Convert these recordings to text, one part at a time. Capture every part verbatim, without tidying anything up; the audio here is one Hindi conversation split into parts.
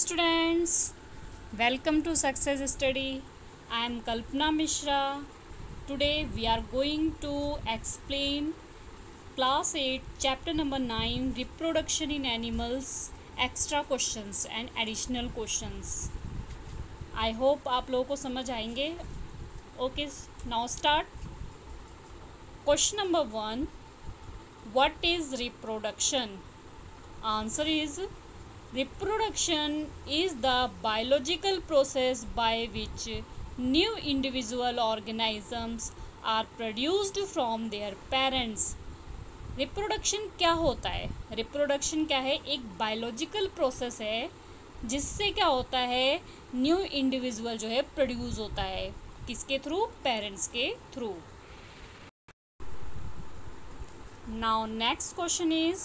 students, welcome to Success Study. I am Kalpana Mishra. Today we are going to explain class eight chapter number nine reproduction in animals, extra questions and additional questions. I hope आप लोगों को समझ आएंगे. Okay, now start. Question number one. What is reproduction? Answer is reproduction is the biological process by which new individual organisms are produced from their parents. Reproduction क्या होता है? रिप्रोडक्शन क्या है? एक बायोलॉजिकल प्रोसेस है जिससे क्या होता है, न्यू इंडिविजुअल जो है प्रोड्यूस होता है. किसके थ्रू? पेरेंट्स के through. Now next question is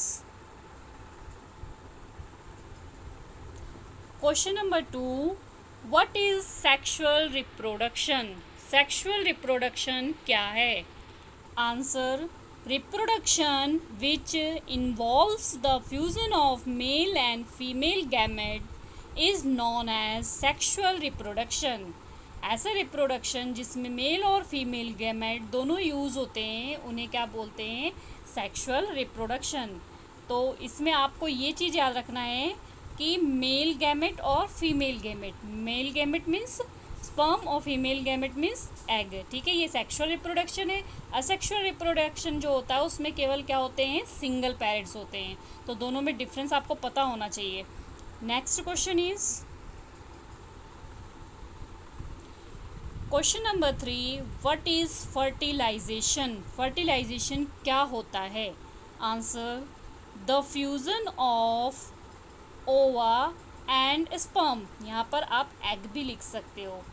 question number two. What is sexual reproduction? Sexual reproduction क्या है? Answer, reproduction which involves the fusion of male and female gamete is known as sexual reproduction. ऐसा रिप्रोडक्शन जिसमें मेल और फीमेल गैमेट दोनों यूज़ होते हैं उन्हें क्या बोलते हैं? Sexual reproduction. तो इसमें आपको ये चीज़ याद रखना है कि मेल गैमेट और female gamete, male gamete means sperm और फीमेल गैमेट मीन्स एग. ठीक है, ये सेक्सुअल रिप्रोडक्शन है. असेक्सुअल रिप्रोडक्शन जो होता है उसमें केवल क्या होते हैं? सिंगल पेरेंट्स होते हैं. तो दोनों में डिफरेंस आपको पता होना चाहिए. Next question is question number three. What is fertilisation? Fertilisation क्या होता है? Answer, the fusion of ova and sperm. यहाँ पर आप एग भी लिख सकते हो,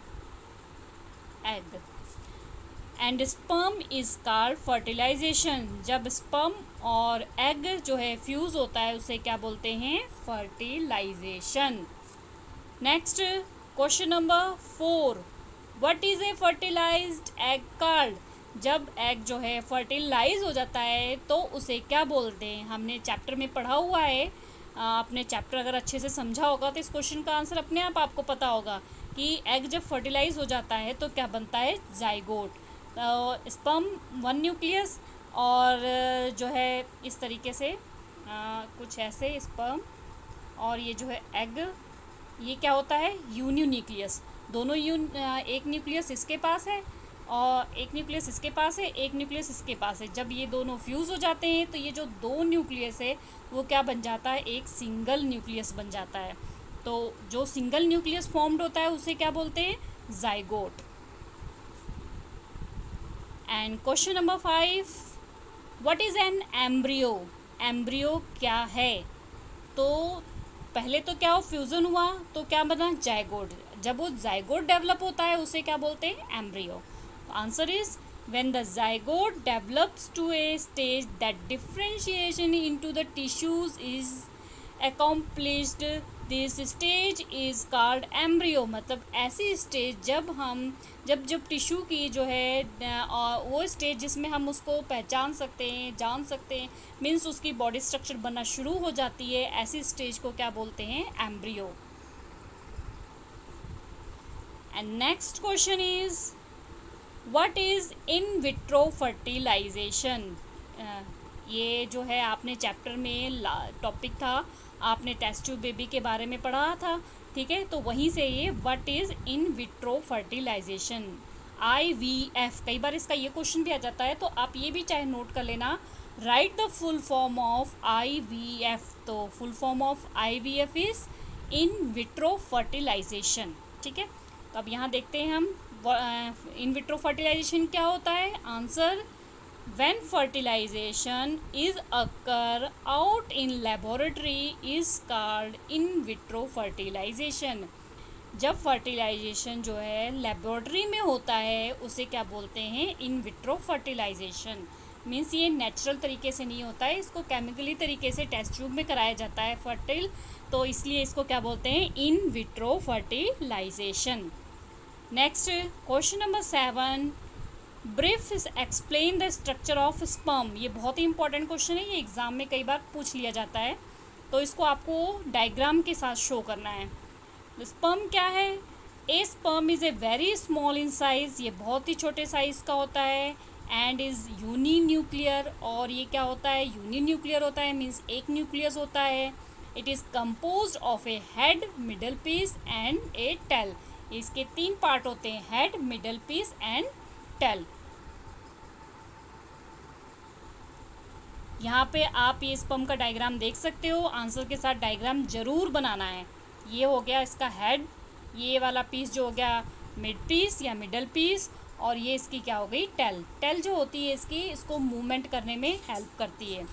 egg and sperm is called fertilisation. जब स्पर्म और एग जो है फ्यूज होता है उसे क्या बोलते हैं? Fertilisation. Next question number four. What is a fertilised egg called? जब एग जो है फर्टिलाइज हो जाता है तो उसे क्या बोलते हैं? हमने चैप्टर में पढ़ा हुआ है. आपने चैप्टर अगर अच्छे से समझा होगा तो इस क्वेश्चन का आंसर अपने आप आपको पता होगा कि एग जब फर्टिलाइज हो जाता है तो क्या बनता है? जाइगोट. स्पर्म वन न्यूक्लियस और जो है इस तरीके से आ, कुछ ऐसे स्पर्म और ये जो है एग, ये क्या होता है? Uni nucleus. दोनों यून एक न्यूक्लियस इसके पास है और एक न्यूक्लियस इसके पास है, एक न्यूक्लियस इसके पास है. जब ये दोनों फ्यूज़ हो जाते हैं तो ये जो दो न्यूक्लियस है वो क्या बन जाता है? एक सिंगल न्यूक्लियस बन जाता है. तो जो सिंगल न्यूक्लियस फॉर्म्ड होता है उसे क्या बोलते हैं? Zygote. And question number five. What is an embryo? Embryo क्या है? तो पहले तो क्या हो? फ्यूजन हुआ तो क्या बना? जाइगोट. जब वो जाइगोट डेवलप होता है उसे क्या बोलते हैं? Embryo. Answer is when the zygote develops to a stage that differentiation into the tissues is accomplished, this stage is called embryo. मतलब ऐसी स्टेज जब हम जब जब टिश्यू की जो है वो स्टेज जिसमें हम उसको पहचान सकते हैं, जान सकते हैं, मीन्स उसकी बॉडी स्ट्रक्चर बनना शुरू हो जाती है, ऐसी स्टेज को क्या बोलते हैं? Embryo. And next question is what is in vitro fertilisation? ये जो है आपने चैप्टर में टॉपिक था, आपने टेस्ट ट्यूब बेबी के बारे में पढ़ा था. ठीक है, तो वहीं से ये what is in vitro fertilisation, I V F. कई बार इसका ये क्वेश्चन भी आ जाता है तो आप ये भी चाहे नोट कर लेना. Write the full form of I V F. तो full form of I V F is in vitro fertilisation. ठीक है, तो अब यहाँ देखते हैं हम इन विट्रो फर्टिलाइजेशन क्या होता है. Answer, when fertilisation is occur out in laboratory is called in vitro fertilisation. जब फर्टिलाइजेशन जो है लेबोरेटरी में होता है उसे क्या बोलते हैं? In vitro fertilisation. मीन्स ये नेचुरल तरीके से नहीं होता है, इसको केमिकली तरीके से टेस्ट ट्यूब में कराया जाता है फर्टिल, तो इसलिए इसको क्या बोलते हैं? In vitro fertilisation. Next question number seven. Brief explain the structure of sperm. ये बहुत ही इंपॉर्टेंट क्वेश्चन है, ये एग्जाम में कई बार पूछ लिया जाता है. तो इसको आपको डायग्राम के साथ शो करना है। स्पर्म क्या है? A sperm is a very small in size, ये बहुत ही छोटे साइज़ का होता है। एंड इज़ यूनी न्यूक्लियर, और ये क्या होता है? यूनी न्यूक्लियर होता है, मीन्स एक न्यूक्लियस होता है। It is composed of a head, middle piece and a tail. इसके तीन पार्ट होते हैं, head, middle piece and tail. यहाँ पे आप ये स्पर्म का डायग्राम देख सकते हो, आंसर के साथ डायग्राम जरूर बनाना है। ये हो गया इसका हेड, ये वाला पीस जो हो गया मिड पीस या मिडल पीस, और ये इसकी क्या हो गई? टेल। टेल जो होती है इसकी, इसको मूवमेंट करने में हेल्प करती है।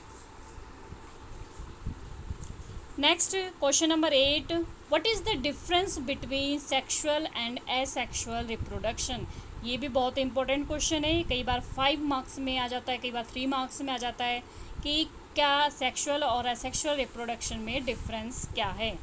Next question number eight, what is the difference between sexual and asexual reproduction? ये भी बहुत इंपॉर्टेंट क्वेश्चन है, कई बार फाइव मार्क्स में आ जाता है, कई बार थ्री मार्क्स में आ जाता है कि क्या सेक्सुअल और एसेक्सुअल रिप्रोडक्शन में डिफरेंस क्या है।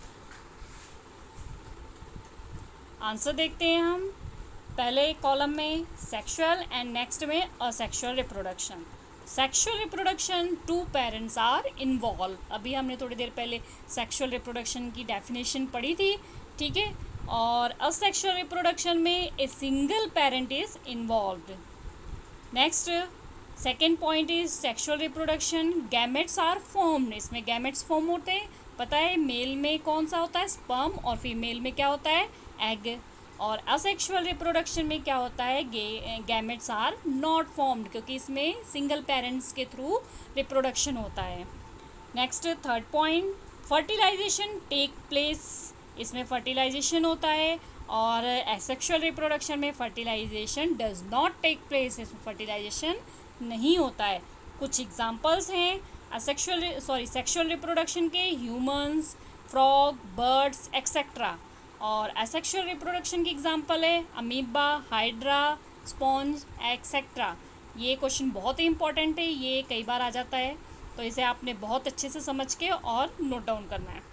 आंसर देखते हैं हम। पहले कॉलम में सेक्सुअल एंड नेक्स्ट में asexual reproduction. Sexual reproduction, two parents are involve. अभी हमने थोड़ी देर पहले सेक्सुअल रिप्रोडक्शन की डेफिनेशन पढ़ी थी, ठीक है। और असेक्सुअल रिप्रोडक्शन में a single parent is involved. Next second point is sexual reproduction, gametes are formed. इसमें गैमेट्स फॉर्म होते हैं, पता है मेल में कौन सा होता है? स्पर्म, और फीमेल में क्या होता है? एग। और असेक्सुअल रिप्रोडक्शन में क्या होता है? गैमेट्स आर नॉट फॉर्म्ड, क्योंकि इसमें सिंगल पेरेंट्स के थ्रू रिप्रोडक्शन होता है। Next third point, fertilisation take place. इसमें फर्टिलाइजेशन होता है, और एसेक्सुअल रिप्रोडक्शन में fertilisation does not take place, इसमें फर्टिलाइजेशन नहीं होता है। कुछ एग्जांपल्स हैं असेक्सुअल सॉरी सेक्सुअल रिप्रोडक्शन के, ह्यूमंस, फ्रॉग, बर्ड्स एक्सेट्रा। और एसेक्सुअल रिप्रोडक्शन की एग्जांपल है अमीबा, हाइड्रा, स्पॉन्ज एक्सेट्रा। ये क्वेश्चन बहुत ही इंपॉर्टेंट है, ये कई बार आ जाता है, तो इसे आपने बहुत अच्छे से समझ के और नोट डाउन करना है।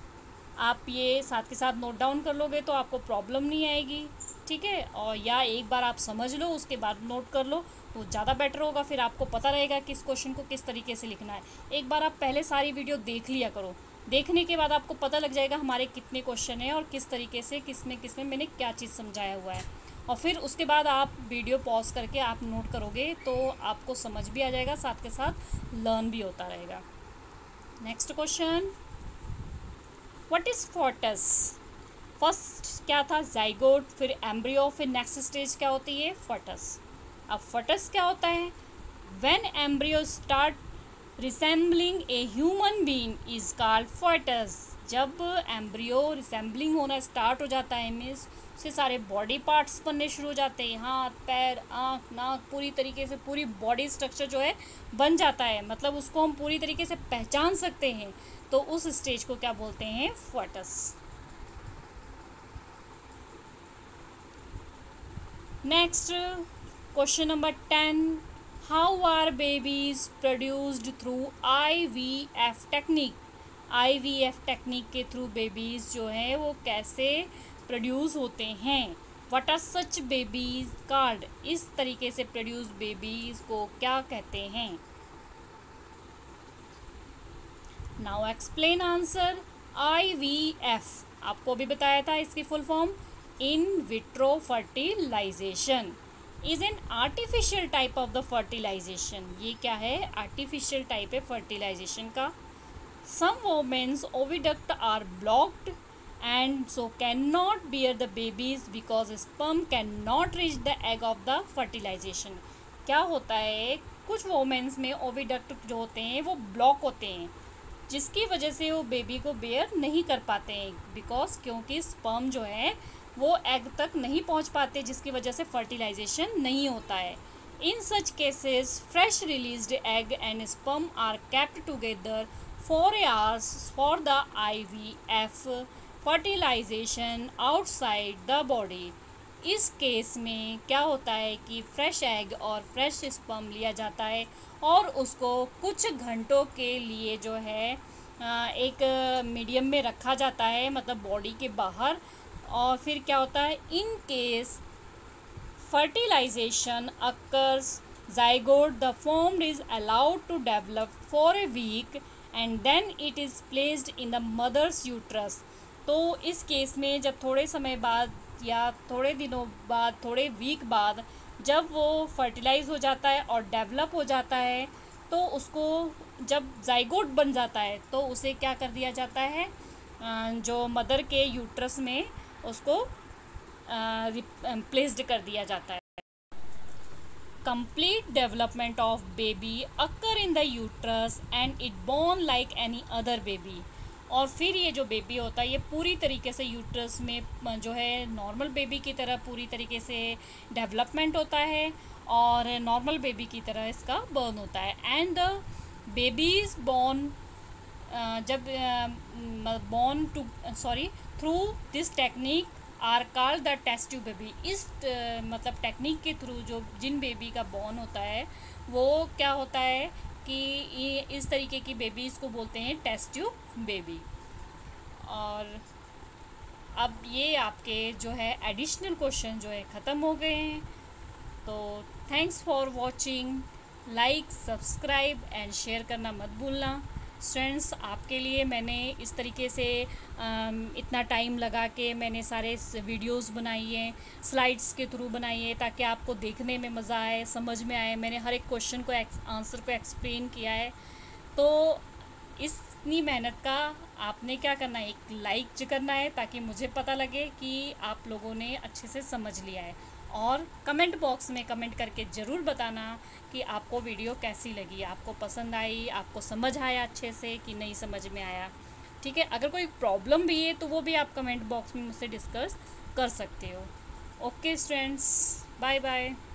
आप ये साथ के साथ नोट डाउन कर लोगे तो आपको प्रॉब्लम नहीं आएगी, ठीक है। और या एक बार आप समझ लो उसके बाद नोट कर लो तो ज़्यादा बेटर होगा, फिर आपको पता रहेगा कि इस क्वेश्चन को किस तरीके से लिखना है। एक बार आप पहले सारी वीडियो देख लिया करो, देखने के बाद आपको पता लग जाएगा हमारे कितने क्वेश्चन हैं और किस तरीके से किस में किस में मैंने क्या चीज़ समझाया हुआ है। और फिर उसके बाद आप वीडियो पॉज करके आप नोट करोगे तो आपको समझ भी आ जाएगा, साथ के साथ लर्न भी होता रहेगा। Next question, what is foetus? First क्या था? जाइगोट, फिर एम्ब्रियो, फिर नेक्स्ट स्टेज क्या होती है? फोर्टस। अब फोर्टस क्या होता है? When embryo start resembling a human being is called foetus. जब एम्ब्रियो रिसेंबलिंग होना स्टार्ट हो जाता है, मीन्स उससे सारे बॉडी पार्ट्स बनने शुरू हो जाते हैं, हाथ, पैर, आँख, नाक, पूरी तरीके से पूरी बॉडी स्ट्रक्चर जो है बन जाता है, मतलब उसको हम पूरी तरीके से पहचान सकते हैं, तो उस स्टेज को क्या बोलते हैं? Foetus. Next question number ten, how are babies produced through I V F technique? I V F technique के थ्रू बेबीज जो हैं वो कैसे प्रोड्यूस होते हैं? What are such babies called? इस तरीके से प्रोड्यूस बेबीज को क्या कहते हैं? Now explain answer. I V F आपको भी बताया था, इसकी full form in vitro fertilisation is an artificial type of the fertilisation. ये क्या है? आर्टिफिशियल टाइप है फर्टिलाइजेशन का। Some women's oviduct are blocked and so cannot bear the babies because sperm cannot reach the egg of the fertilization। क्या होता है, कुछ वोमेन्स में ओविडक्ट जो होते हैं वो ब्लॉक होते हैं, जिसकी वजह से वो बेबी को बेयर नहीं कर पाते हैं, बिकॉज क्योंकि स्पर्म जो है वो एग तक नहीं पहुंच पाते, जिसकी वजह से फर्टिलाइजेशन नहीं होता है। In such cases fresh released egg and sperm are kept together for hours for the I V F fertilisation outside the body. इस केस में क्या होता है कि फ्रेश एग और फ्रेश स्पर्म लिया जाता है और उसको कुछ घंटों के लिए जो है एक मीडियम में रखा जाता है, मतलब बॉडी के बाहर। और फिर क्या होता है, in case fertilisation occurs zygote the formed is allowed to develop for a week and then it is placed in the mother's uterus. तो इस केस में जब थोड़े समय बाद या थोड़े दिनों बाद, थोड़े वीक बाद जब वो फर्टिलाइज हो जाता है और डेवलप हो जाता है, तो उसको जब जाइगोट बन जाता है तो उसे क्या कर दिया जाता है, जो मदर के यूट्रस में उसको प्लेस्ड कर दिया जाता है। Complete development of baby occur in the uterus and it born like any other baby। और फिर ये जो बेबी होता है ये पूरी तरीके से यूट्रस में जो है नॉर्मल बेबी की तरह पूरी तरीके से डेवलपमेंट होता है और नॉर्मल बेबी की तरह इसका बर्न होता है। And the baby is born, जब born to sorry through this technique are called the test tube baby. इस uh, मतलब टेक्निक के थ्रू जो जिन बेबी का बॉर्न होता है वो क्या होता है कि ये इस तरीके की बेबीज़ को बोलते हैं टेस्ट ट्यूब बेबी। और अब ये आपके जो है एडिशनल क्वेश्चन जो है ख़त्म हो गए हैं। तो thanks for watching, like subscribe and share करना मत भूलना। स्टूडेंट्स, आपके लिए मैंने इस तरीके से इतना टाइम लगा के मैंने सारे वीडियोस बनाई हैं, स्लाइड्स के थ्रू बनाई है ताकि आपको देखने में मज़ा आए, समझ में आए। मैंने हर एक क्वेश्चन को आंसर को एक्सप्लेन किया है। तो इतनी मेहनत का आपने क्या करना है, एक लाइक करना है ताकि मुझे पता लगे कि आप लोगों ने अच्छे से समझ लिया है। और कमेंट बॉक्स में कमेंट करके ज़रूर बताना कि आपको वीडियो कैसी लगी, आपको पसंद आई, आपको समझ आया अच्छे से कि नहीं समझ में आया। ठीक है, अगर कोई प्रॉब्लम भी है तो वो भी आप कमेंट बॉक्स में मुझसे डिस्कस कर सकते हो। Okay students, bye bye.